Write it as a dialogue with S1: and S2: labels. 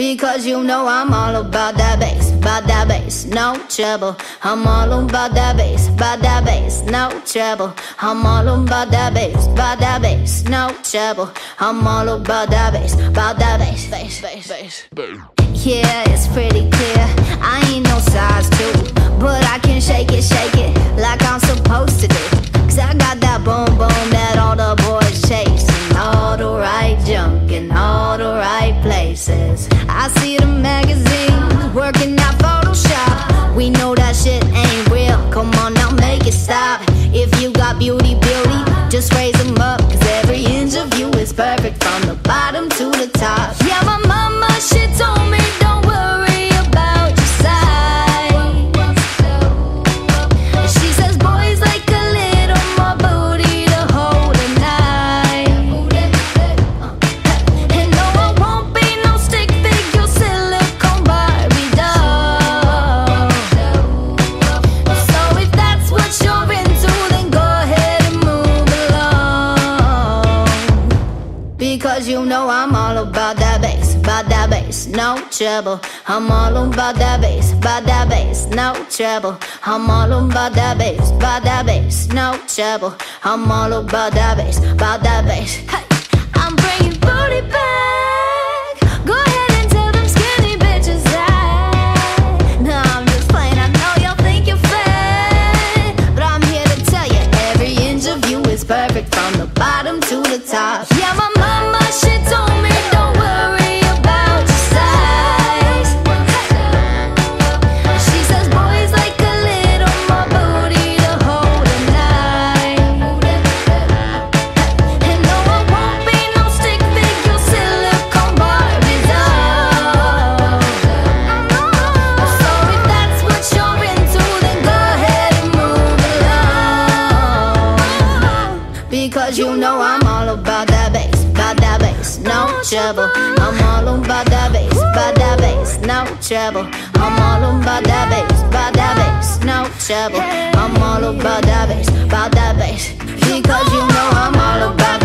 S1: Because you know I'm all about that bass, no trouble. I'm all about that bass, no trouble. I'm all about that bass, no trouble. I'm all about that bass, bass. Yeah, it's pretty clear, I ain't no size 2, but I can shake it like I'm supposed to do. Cause I got that boom boom that all the boys chase, and all the right junk in all the right places. I see the magazines working out Photoshop. We know that shit ain't real, come on now make it stop. If you got beauty, just raise them up. Cause every inch of you is perfect from the bottom to the top. Yeah, my mama, she told me don't worry about your size. She says boys like a little more booty to hold at night. And no, I won't be no stick figure silicone Barbie doll. So if that's what you're into, then go ahead and move along. Because you know I'm all about that bass, no trouble. I'm all about that bass, no trouble. I'm all about that bass, no trouble. I'm all about that bass. Hey, I'm bringing booty back. Go ahead and tell them skinny bitches that. No, I'm just playing, I know y'all think you're fat, but I'm here to tell you every inch of you is perfect from the bottom to the top. Yeah, my mama, she told me don't worry about your size. She says boys like a little more booty to hold at night. And no, I won't be no stick figure silicone Barbie doll. So if that's what you're into, then go ahead and move along. Because you know I'm all about that bass, no trouble. I'm all about that bass, no trouble. I'm all about that bass, no trouble. I'm all about that bass, because you know I'm all about